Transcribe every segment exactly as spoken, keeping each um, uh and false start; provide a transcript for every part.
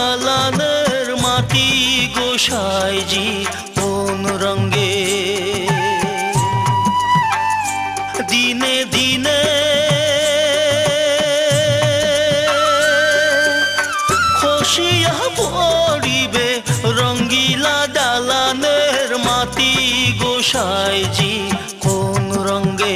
দালানের মাটি গোসাইজি কোন রঙে দিনে দিনে খসিয়া পড়িবে রঙ্গিলা দালানের মাটি গোসাইজি কোন রঙে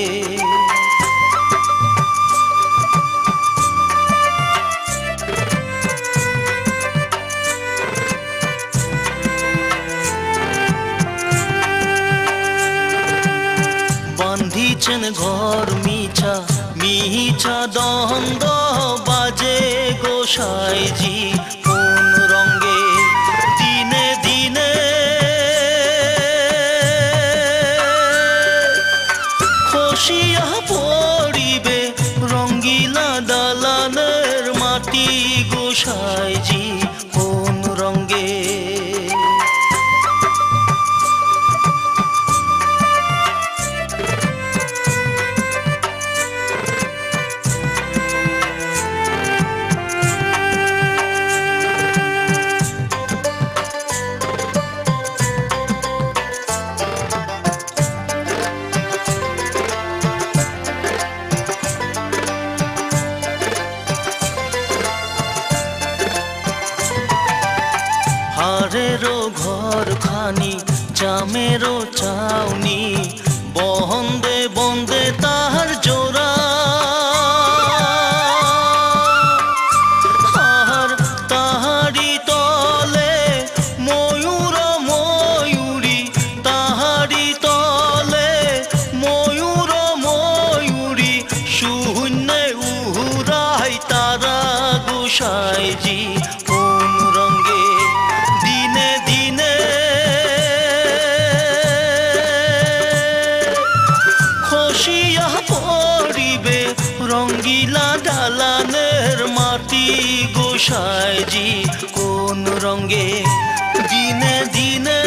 বান্ধিছেন ঘর মিছা মিছা দ্বন্দ্ব বাজে গোসাইজি কোন রঙে দিনে দিনে খসিয়া পড়িবে রঙ্গিলা দালানের মাটি গোসাইজি কোন রঙে হারেরো ঘর খানি জামেরো চাউনি বন্দে বন্দে তাহার জোড়া আর তাহারি তলে ময়ূর ময়ূরী তাহারি তলে ময়ূর ময়ূরী শূন্যে উহুরাই তারা গোসাইজি কোন রঙে দিনে দিনে খসিয়া পড়িবে রঙ্গিলা দালানের মাটি গোসাইজি কোন রঙে দিনে দিনে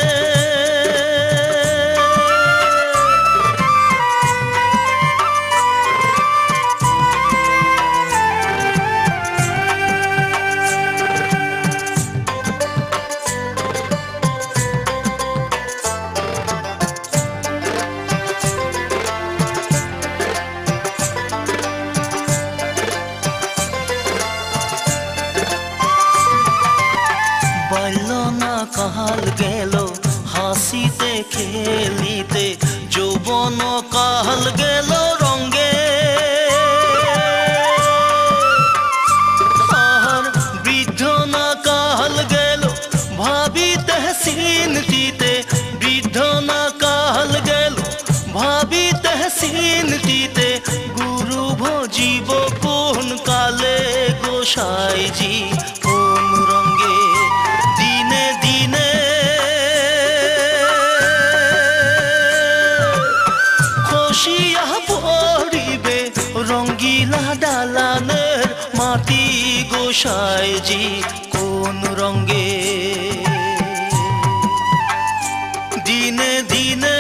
কাল গেল হাসিতে খেলিতে যৌবন কাল গেল রঙে আর বৃদ্ধ না কাল গেল ভাবিতে চিন্তিতে বৃদ্ধ না কাল গেল ভাবিতে চিন্তিতে গুরু ভজিব কোন কালে গোসাইজি কোন রঙে দিনে দিনে খসিয়া পড়িবে রঙ্গিলা দালানের মাটি গোসাইজি কোন রঙে দিনে দিনে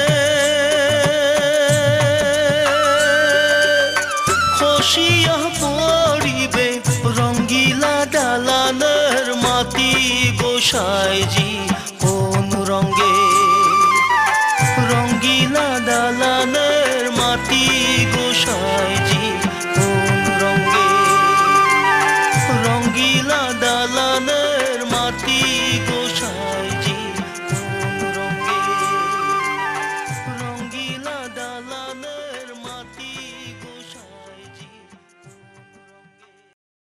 খসিয়া পড়িবে রঙ্গিলা দালানের মাটি গোসাইজি কোন রঙে রঙ্গিলা দালানের